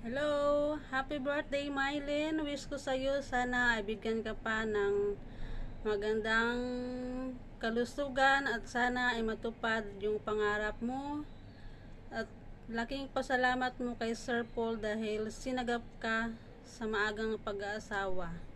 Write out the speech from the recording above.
Hello! Happy birthday, Mylene! Wish ko sa iyo sana ay bigyan ka pa ng magandang kalusugan at sana ay matupad yung pangarap mo. At laking pasalamat mo kay Sir Paul dahil sinagap ka sa maagang pag-aasawa.